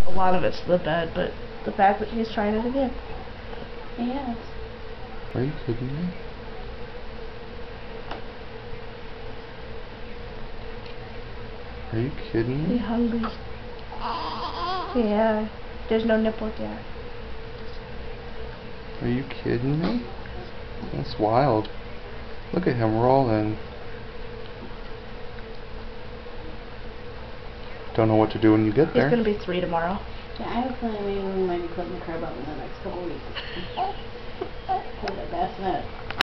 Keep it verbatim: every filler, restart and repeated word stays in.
A lot of it's the bed, but the fact that he's trying it again. Yes. Are you kidding me? Are you kidding He's me? hungry. Yeah. There's no nipple there. Are you kidding me? That's wild. Look at him rolling. Don't know what to do when you get He's there. gonna be three tomorrow. Yeah, I have a feeling maybe we might be putting the crib up in the next couple weeks. For the best net.